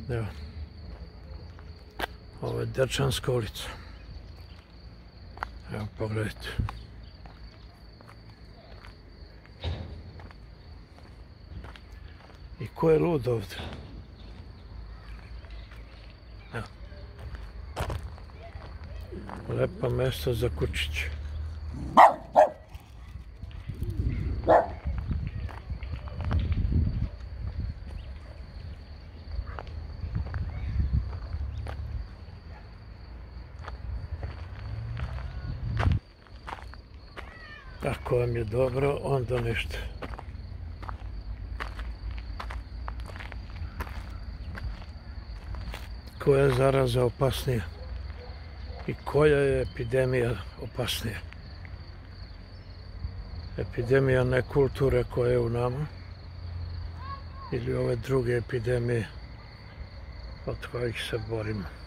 Evo, ovo je Dečanska ulica. Evo, pogledajte. I ko je lud ovdje? Evo. Lepa mesta za kučiće. Ako vam je dobro, onda ništa. Koja je zaraza opasnija? I koja je epidemija opasnija? Epidemija nekulture koja je u nama ili ove druge epidemije od kojih se borimo?